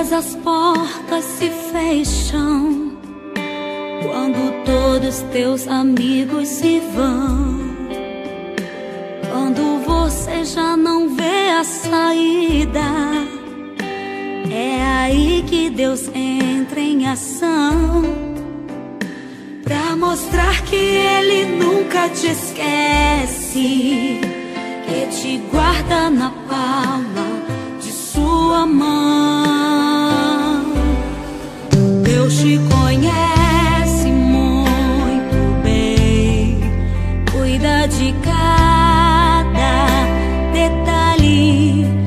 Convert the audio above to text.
vezes as portas se fecham, quando todos teus amigos se vão, quando você já não vê a saída, é aí que Deus entra em ação, pra mostrar que Ele nunca te esquece, que te guarda na palma de sua mão. Deus te conhece muito bem, cuida de cada detalhe